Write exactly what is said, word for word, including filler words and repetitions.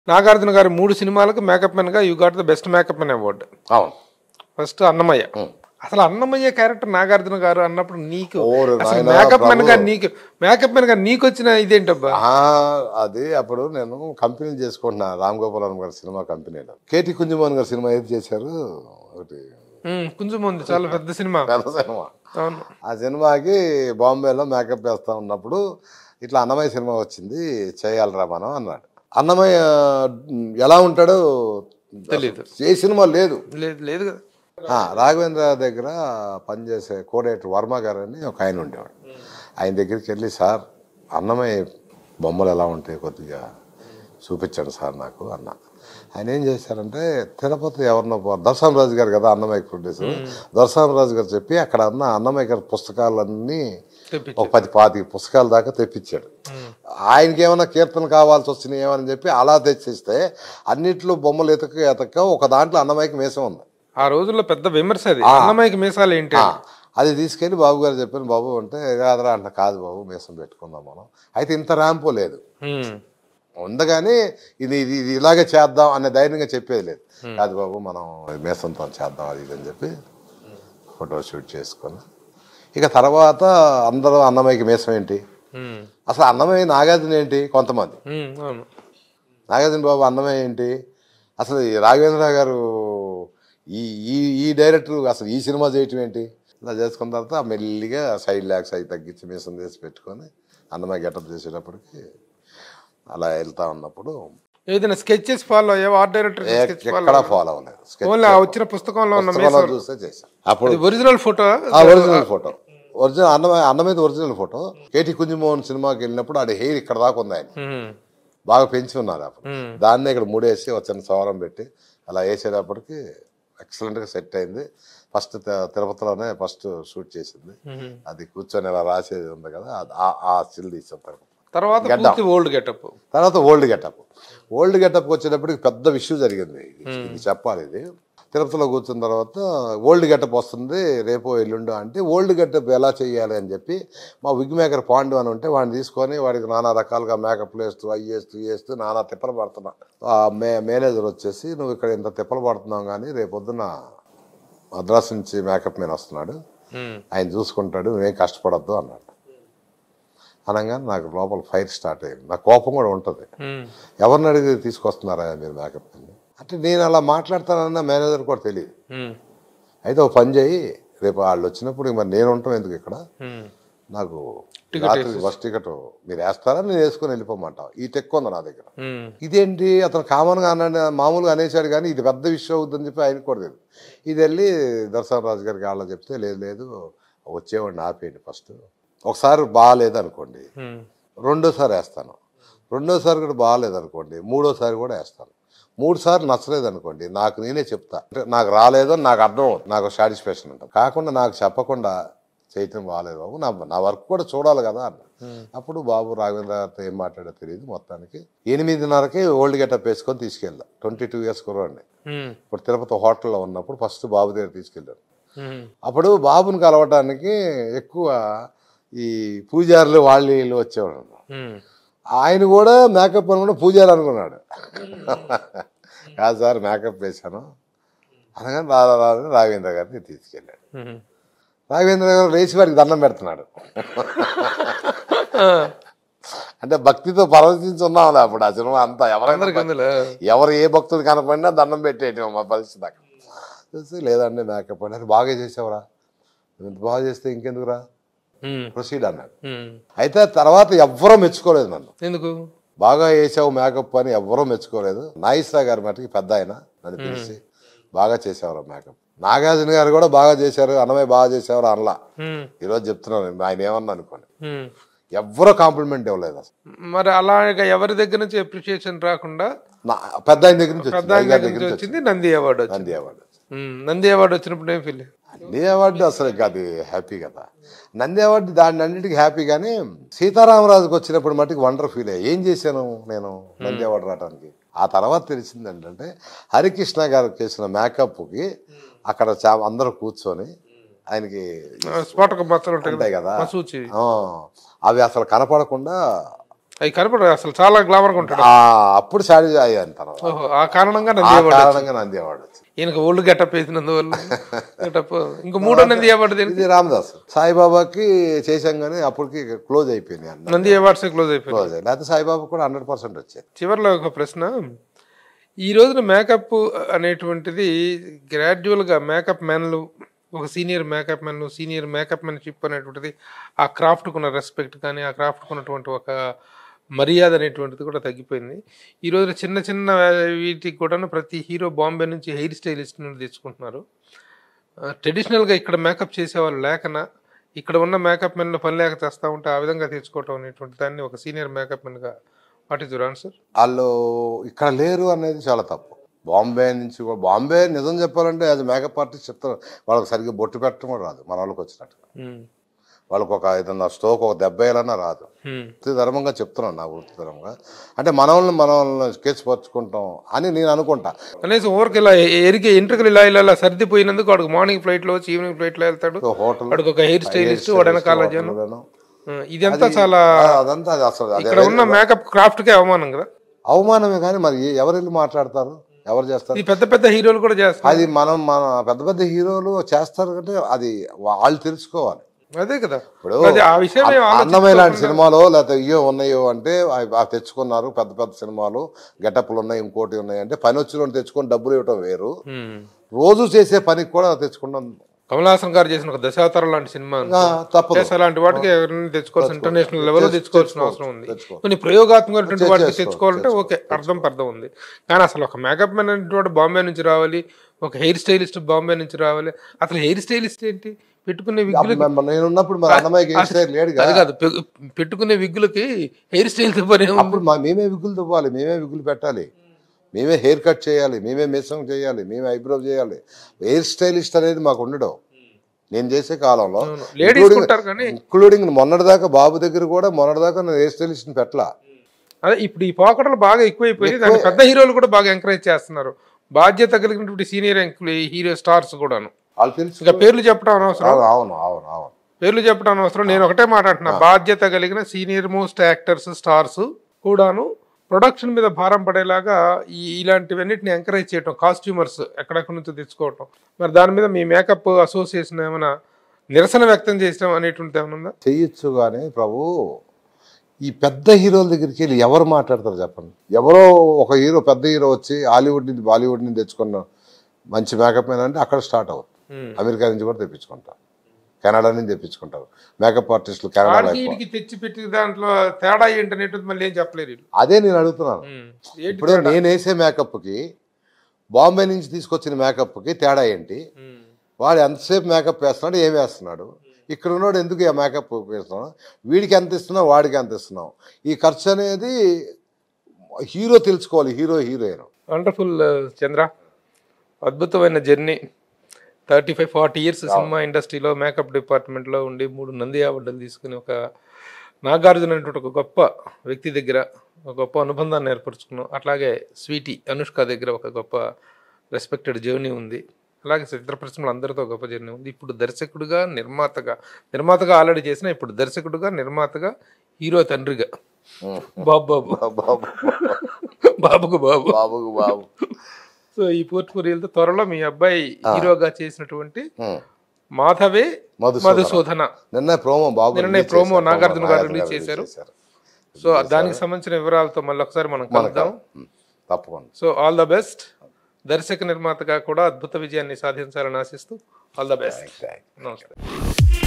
నాగార్జున గారి మూడు సినిమాలకు మేకప్ మెన్ గా you got the best makeup men award. అవును. ఫస్ట్ అన్నమయ్య. అసలు అన్నమయ్య క్యారెక్టర్ నాగార్జున గారు అన్నప్పుడు నీకు మేకప్ మెన్ గా నీకు మేకప్ మెన్ గా నీకు వచ్చిన ఇదేంటబ్బా? అది అప్పుడు నేను కంపెనీ చేసుకుంటున్నా రామ్ గోపాల్ గారి సినిమా కంపెనీలో. కేటీ కుంజమోహన్ గారి సినిమా ఏది చేశారు ఒకటి కుంజమోహన్, చాలా పెద్ద సినిమా. పెద్ద సినిమా. ఆ సినిమాకి బాంబేలో మేకప్ వేస్తా ఉన్నప్పుడు ఇట్లా అన్నమయ్య సినిమా వచ్చింది, చేయాలరా మనం అన్నాడు. అన్నమయ్య ఎలా ఉంటాడో తెలియదు, ఏ సినిమా లేదు లేదు కదా. రాఘవేంద్ర దగ్గర పనిచేసే కోడేటర్ వర్మ గారు అని ఒక ఆయన ఉండేవాడు. ఆయన దగ్గరికి వెళ్ళి, సార్ అన్నమయ్య బొమ్మలు ఎలా ఉంటాయి కొద్దిగా చూపించండి సార్ నాకు అన్న. ఆయన ఏం చేశారంటే తిరుపతి ఎవరినో దర్శనరాజు గారు కదా అన్నమయ్య ప్రొడ్యూసర్, దర్శనరాజు గారు చెప్పి అక్కడ అన్న అన్నమయ్య గారి పుస్తకాలన్నీ ఒక పది పాతి పుస్తకాల దాకా తెప్పించాడు. ఆయనకి ఏమైనా కీర్తన కావాల్సి వచ్చినాయి ఏమని చెప్పి అలా తెచ్చిస్తే అన్నిట్లో బొమ్మలు ఎతక ఎతక ఒక దాంట్లో అన్నమయ్యకి మీసం ఉంది. ఆ రోజుల్లో పెద్ద విమర్శ అది, అన్నమయ్యకి మీసాలు ఏంటి అది తీసుకెళ్ళి బాబు గారు చెప్పాను. బాబు అంటే కాదురా అంట, కాదు బాబు మీసం పెట్టుకుందాం మనం. అయితే ఇంత ర్యాంపు లేదు ఉంది కానీ ఇది ఇది ఇది ఇలాగే చేద్దాం అనే ధైర్యంగా చెప్పేది లేదు. కాదు బాబు మనం మీసంతో చేద్దాం అది ఇది అని చెప్పి ఫోటో షూట్ చేసుకొని ఇక తర్వాత అందరూ అన్నమయ్యకి మీసం ఏంటి, అసలు అన్నమయ్య నాగార్జున ఏంటి, కొంతమంది నాగార్జున బాబు అన్నమయ్య ఏంటి, అసలు రాఘవేంద్ర గారు ఈ ఈ ఈ డైరెక్టర్ అసలు ఈ సినిమా చేయటం ఏంటి, ఇలా చేసుకున్న తర్వాత మెల్లిగా సైడ్ ల్యాక్స్ అవి తగ్గించి మీసం చేసి పెట్టుకొని అన్నమయ్య గెటప్ చేసేటప్పటికి అలా వెళ్తా ఉన్నప్పుడు ఏదైనా స్కెచెస్ ఫాలో అయ్యావా? ఆర్ట్ డైరెక్టర్ ఎక్కడ ఫాలో అవ్వలేదు, వచ్చిన పుస్తకంలో చూస్తే చేశాను. అప్పుడు original photo original photo original Annamayya Annamayya original photo. KT Kunjamohan సినిమాకి వెళ్ళినప్పుడు ఆడ హెయిర్ ఇక్కడ దాకా ఉంది, ఆయన బాగా పెంచి ఉన్నారు. అప్పుడు దాన్నే ఇక్కడ మూడేసి వచ్చిన సవరం పెట్టి అలా వేసేటప్పటికి ఎక్సలెంట్గా సెట్ అయింది. ఫస్ట్ తిరుపతిలోనే ఫస్ట్ షూట్ చేసింది. అది కూర్చొని ఇలా రాసేది ఉంది కదా, ఆ స్టిల్ తీసాం. తర్వాత ఓల్డ్ గెటప్ తర్వాత ఓల్డ్ గెటప్ ఓల్డ్ గెటప్ వచ్చేటప్పటికి పెద్ద విషయం జరిగింది. ఇది చెప్పాలి. ఇది తిరుపతిలో కూర్చున్న తర్వాత ఓల్డ్ గెటప్ వస్తుంది రేపో ఎల్లుండో అంటే, ఓల్డ్ గెటప్ ఎలా చేయాలి అని చెప్పి మా విగ్ మేకర్ పాండు అని ఉంటే వాడిని తీసుకొని వాడికి నానా రకాలుగా మేకప్లు వేస్తూ అవి వేస్తూ వేస్తూ నానా తిప్పలు పడుతున్నా. ఆ మే మేనేజర్ వచ్చేసి, నువ్వు ఇక్కడ ఇంత తిప్పలు పడుతున్నావు కానీ రేపొద్దున మద్రాసు నుంచి మేకప్ మీద వస్తున్నాడు, ఆయన చూసుకుంటాడు, నువ్వేం కష్టపడద్దు అన్నాడు. అనగానే నాకు లోపల ఫైర్ స్టార్ట్ అయ్యింది. నా కోపం కూడా ఉంటుంది, ఎవరిని అడిగి తీసుకొస్తున్నారా మీరు మేకప్ అంటే. నేను అలా మాట్లాడతానన్న మేనేజర్ కూడా తెలియదు. అయితే ఒక పని చేయి, రేపు వాళ్ళు వచ్చినప్పుడు మరి నేను ఉంటాం ఎందుకు ఇక్కడ, నాకు రాత్రి బస్ టికెట్ మీరు వేస్తారా నేను వేసుకొని వెళ్ళిపోమంటావు, ఈ టెక్ ఉంది నా దగ్గర. ఇదేంటి అతను కామన్గా అన్నాడు, మామూలుగా అనేసాడు కానీ ఇది పెద్ద విషయం అవుతుందని చెప్పి ఆయనకు కూడా తెలియదు. ఇది వెళ్ళి దర్శనరాజు గారికి వాళ్ళ చెప్తే, లేదు లేదు వచ్చేవాడిని ఆపేయండి, ఫస్ట్ ఒకసారి బాగాలేదు అనుకోండి రెండోసారి వేస్తాను, రెండోసారి కూడా బాగాలేదు అనుకోండి మూడోసారి కూడా వేస్తాను, మూడు సార్లు నచ్చలేదు అనుకోండి నాకు నేనే చెప్తా, అంటే నాకు రాలేదో నాకు అర్థం అవుతుంది, నాకు సాటిస్ఫాక్షన్ ఉంటుంది. కాకుండా నాకు చెప్పకుండా చేయటం బాగాలేదు బాబు, నా నా వర్క్ కూడా చూడాలి కదా అన్న. అప్పుడు బాబు రాఘవేంద్ర గారితో ఏం మాట్లాడో తెలియదు. మొత్తానికి ఎనిమిదిన్నరకి ఓల్డ్ గెటప్ వేసుకొని తీసుకెళ్ళా. ట్వంటీ టూ ఇయర్స్ కుర్రండి. ఇప్పుడు తిరుపతి హోటల్లో ఉన్నప్పుడు ఫస్ట్ బాబు దగ్గర తీసుకెళ్ళాను. అప్పుడు బాబుని కలవటానికి ఎక్కువ ఈ పూజారులు వాళ్ళు వీళ్ళు వచ్చేవాడు. ఆయన కూడా మేకప్ అని కూడా పూజారి అనుకున్నాడు. కాదు సార్ మేకప్ వేశాను అనగానే రాదా రాదని రాఘవేంద్ర గారిని తీసుకెళ్ళాడు. రాఘవేంద్ర గారు లేచి వారికి దండం పెడుతున్నాడు. అంటే భక్తితో పరవశించున్నాం అప్పుడు ఆ సినిమా అంతా. ఎవరైనా ఎవరు ఏ భక్తులు కనపడినా దండం పెట్టేయటం మా పరిస్థితి అక్కడ. చూసి లేదండి మేకప్ అంటే, బాగా చేసావురా, ఇంత బాగా చేస్తే ఇంకెందుకురా ప్రొసీడ్ అన్నాడు. అయితే తర్వాత ఎవ్వరూ మెచ్చుకోలేదు నన్ను. ఎందుకు బాగా వేసావు మేకప్ అని ఎవ్వరూ మెచ్చుకోలేదు. నాగేశ్వర గారి మటుకి పెద్ద ఆయన నన్ను పిలిచి బాగా చేసేవారు మేకప్. నాగార్జున గారు కూడా బాగా చేశారు, అన్నమయ్య బాగా చేసేవారు అనలా. ఈరోజు చెప్తున్నాను ఆయన ఏమన్నా అనుకోండి, ఎవ్వరూ కాంప్లిమెంట్ ఇవ్వలేదు అసలు. మరి అలాగే ఎవరి దగ్గర నుంచి అప్రిషియేషన్ రాకుండా పెద్ద ఆయన దగ్గర నుంచి వచ్చింది Nandi award. Nandi award Nandi award వచ్చినప్పుడు ఏం ఫీల్? నంది అవార్డు అసలు అది హ్యాపీ కదా. నంది అవార్డు దాని అన్నిటికీ హ్యాపీ, కానీ సీతారామరాజుకి వచ్చినప్పుడు మటుకు వండర్ ఫీల్ అయ్యి ఏం చేశాను నేను నంది అవార్డు రావడానికి. ఆ తర్వాత తెలిసింది ఏంటంటే హరికృష్ణ గారు చేసిన మేకప్కి అక్కడ చా అందరూ కూర్చొని ఆయనకి స్ఫోటక మచ్చలు ఉంటాయి కదా, అవి అసలు కనపడకుండా అవి కనపడదు అసలు, చాలా గ్లామర్గా ఉంటాడు. అప్పుడు సాటిస్ఫై అయ్యాను తర్వాత. ఆ కారణంగా కారణంగా నంది అవార్డు ఈయనకు ఓల్డ్ గెటప్ వేసినందువల్ల గెటప్. ఇంకా మూడో నంది అవార్డు ఇది రామదాస్ సాయిబాబాకి చేశాం కానీ అప్పటికి క్లోజ్ అయిపోయింది. నంది అవార్డ్స్ క్లోజ్ అయిపోయింది. క్లోజ్ అయ్యి లేకపోతే సాయిబాబా కూడా హండ్రెడ్ పర్సెంట్ వచ్చాయి. చివరిలో ఒక ప్రశ్న, ఈ రోజున మేకప్ అనేటువంటిది గ్రాడ్యువల్గా మేకప్ మ్యాన్లు, ఒక senior makeup man, senior makeup manship అనేటువంటిది, ఆ క్రాఫ్ట్కు ఉన్న రెస్పెక్ట్ కానీ ఆ క్రాఫ్ట్కు ఉన్నటువంటి ఒక మర్యాద అనేటువంటిది కూడా తగ్గిపోయింది. ఈ రోజున చిన్న చిన్న వీటికి కూడా ప్రతి హీరో బాంబే నుంచి హెయిర్ స్టైలిస్ట్ నుండి తెచ్చుకుంటున్నారు. ట్రెడిషనల్గా ఇక్కడ మేకప్ చేసేవాళ్ళు లేకనా, ఇక్కడ ఉన్న మేకప్ మెన్లో పని లేక తెస్తూ ఉంటే ఆ విధంగా తెచ్చుకోవటం అనేటువంటి దాన్ని ఒక సీనియర్ మేకప్ మెన్గా వాట్ ఈస్ యువర్ ఆన్సర్? వాళ్ళు ఇక్కడ లేరు అనేది చాలా తప్పు. బాంబే నుంచి కూడా, బాంబే నిజం చెప్పాలంటే యాజ్ మేకప్ ఆర్టిస్ట్ చెప్తారు, వాళ్ళకి సరిగ్గా బొట్టు పెట్టడం కూడా రాదు మన వాళ్ళకి వచ్చినట్టు. వాళ్ళకు ఒక ఏదన్నా స్టోక్ ఒక దెబ్బ వేయాలన్నా రాదు. వృత్తి ధర్మంగా చెప్తున్నాను, నా వృత్తి ధర్మంగా. అంటే మన వాళ్ళని మన వాళ్ళని కేసు పరుచుకుంటాం అని నేను అనుకుంటా. కనీసం ఊరికి ఇలా ఎరిగే ఇంటర్కి ఇలా ఇలా సర్దిపోయినందుకు వాడికి మార్నింగ్ ఫ్లైట్ లో వచ్చి ఈవినింగ్ ఫ్లైట్ లో వెళ్తాడు. హోటల్ వాడికి ఒక హెయిర్ స్టైలిస్ట్, వాడు వెనకాల జనం. ఇదంతా చాలా అదంతా అసలు ఇక్కడ ఉన్న మేకప్ క్రాఫ్ట్ కే అవమానం కదా. అవమానమే కానీ మరి ఎవరు వెళ్ళి మాట్లాడతారు, ఎవరు చేస్తారు? ఈ పెద్ద పెద్ద హీరోలు కూడా చేస్తారు. అది మనం మన పెద్ద పెద్ద హీరోలు చేస్తారు అంటే అది వాళ్ళు తెలుసుకోవాలి. అదే కదా. ఇప్పుడు అన్నమయ్య లాంటి సినిమాలో లేకపోతే ఇయో ఉన్నాయో అంటే తెచ్చుకున్నారు, పెద్ద పెద్ద సినిమాలు గెటప్లు ఉన్నాయి, ఇంకోటి ఉన్నాయి అంటే పని వచ్చిన తెచ్చుకొని డబ్బులు ఇవ్వటం వేరు, రోజు చేసే పనికి కూడా తెచ్చుకున్నాం. కమల్ హాసన్ గారు చేసిన ఒక దశావతారం లాంటి సినిమా అలాంటి వాటికి ఎవరైనా తెచ్చుకోవాల్సిన ఇంటర్నేషనల్ లెవెల్లో తెచ్చుకోవాల్సిన అవసరం ఉంది. కొన్ని ప్రయోగాత్మకమైనటువంటి వాటికి తెచ్చుకోవాలంటే ఓకే, అర్థం పర్థం ఉంది. కానీ అసలు ఒక మేకప్ మ్యాన్ అనేటువంటి బాంబే నుంచి రావాలి, ఒక హెయిర్ స్టైలిస్ట్ బాంబే నుంచి రావాలి. అసలు హెయిర్ స్టైలిస్ట్ ఏంటి, పెట్టుకునే విగ్గులకి కాదు, పెట్టుకునే విగ్గులకి హెయిర్ స్టైల్ పని. అప్పుడు మేమే విగ్గులు దువ్వాలి, మేమే విగ్గులు పెట్టాలి, మేమే హెయిర్ కట్ చేయాలి, మేమే మేసం చేయాలి, మేమే ఐబ్రో చేయాలి. హెయిర్ స్టైలిస్ట్ అనేది మాకు ఉండడం నేను చేసే కాలంలో. ఇంక్లూడింగ్ మొన్నటిదాకా బాబు దగ్గర కూడా మొన్నటిదాకా నేను హెయిర్ స్టైలిస్ట్ పెట్టలా. అదే ఇప్పుడు ఈ పోకడలు బాగా ఎక్కువైపోయి దాన్ని పెద్ద హీరోలు కూడా బాగా ఎంకరేజ్ చేస్తున్నారు. బాధ్యత కలిగినటువంటి సీనియర్ హీరో స్టార్స్ కూడాను. వాళ్ళు తెలుసు, ఇంకా పేర్లు చెప్పడం అనవసరం. అవును అవును అవును పేర్లు చెప్పడం అనవసరం. నేను ఒకటే మాట అంటున్నా, బాధ్యత కలిగిన సీనియర్ మోస్ట్ యాక్టర్స్, స్టార్స్ కూడాను ప్రొడక్షన్ మీద భారం పడేలాగా ఈ ఇలాంటివన్నిటిని ఎంకరేజ్ చేయటం, కాస్ట్యూమర్స్ ఎక్కడెక్కడి నుంచో తెచ్చుకోవటం. మరి దాని మీద మీ మేకప్ అసోసియేషన్ ఏమైనా నిరసన వ్యక్తం చేయడం అనేటువంటి ఏమైనా ఉందా? చెయ్యొచ్చు కానీ ప్రభు, ఈ పెద్ద హీరోల దగ్గరికి వెళ్ళి ఎవరు మాట్లాడతారు చెప్పండి? ఎవరో ఒక హీరో, పెద్ద హీరో వచ్చి హాలీవుడ్ నుంచి బాలీవుడ్ నుంచి తెచ్చుకున్న మంచి మేకప్ మ్యాన్ అంటే అక్కడ స్టార్ట్ అవుతుంది. అమెరికా నుంచి కూడా తెప్పించుకుంటారు, కెనడా నుంచి తెప్పించుకుంటారు మేకప్ ఆర్టిస్టులు. కెనడా తెచ్చి పెట్టి దాంట్లో తేడా ఏంటనేది మళ్ళీ ఏం చెప్పలేరు. అదే నేను అడుగుతున్నాను. ఇప్పుడు నేను వేసే మేకప్కి బాంబే నుంచి తీసుకొచ్చిన మేకప్కి తేడా ఏంటి? వాడు ఎంతసేపు మేకప్ వేస్తున్నాడు, ఏం వేస్తున్నాడు? ఇక్కడ ఉన్నాడు ఎందుకు ఆ మేకప్ వేస్తున్నాడు? వీడికి ఎంత ఇస్తున్నావు, వాడికి ఎంత ఇస్తున్నావు? ఈ ఖర్చు అనేది హీరో తెలుసుకోవాలి, హీరో హీరోయిన్. వండర్ఫుల్ చంద్ర, అద్భుతమైన journey. Thirty five forty years cinema ఇండస్ట్రీలో మేకప్ డిపార్ట్మెంట్లో ఉండి మూడు నంది అవార్డులు తీసుకుని ఒక నాగార్జున అనేటువంటి ఒక గొప్ప వ్యక్తి దగ్గర ఒక గొప్ప అనుబంధాన్ని ఏర్పరచుకున్నాం. అట్లాగే స్వీటీ అనుష్క దగ్గర ఒక గొప్ప రెస్పెక్టెడ్ జర్నీ ఉంది. అలాగే చిత్ర పరిశ్రమలు అందరితో గొప్ప జర్నీ ఉంది. ఇప్పుడు దర్శకుడిగా, నిర్మాతగా, నిర్మాతగా ఆల్రెడీ చేసిన ఇప్పుడు దర్శకుడిగా, నిర్మాతగా, హీరో తండ్రిగా, బాబు బాబు బాబుకు బాబు బాబుకు బాబు. సో ఈ పోర్ట్ఫోలియోలతో త్వరలో మీ అబ్బాయి హీరోగా చేసినటువంటి మాధవే మధుసూదన నిన్న ప్రోమో బాబు నిన్న ప్రోమో నాగార్జున గారు రిలీజ్ చేశారు. సో దానికి సంబంధించిన వివరాలతో మళ్ళీ ఒకసారి మనం కలుద్దాం తప్పకుండా. So all the best. దర్శక నిర్మాతగా కూడా అద్భుత విజయాన్ని సాధించాలని ఆశిస్తూ ఆల్ ద బెస్ట్. నమస్తే.